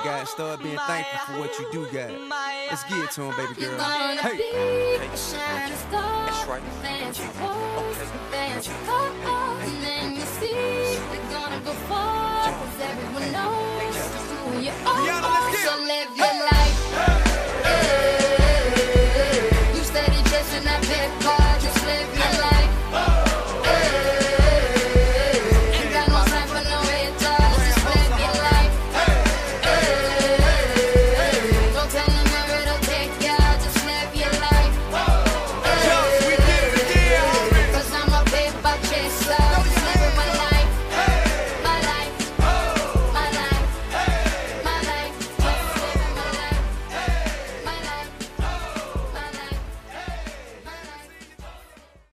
got. Start being thankful for what you do got. Let's get it to him, baby girl. Hey. That's right. And then you see they're gonna go far, 'cause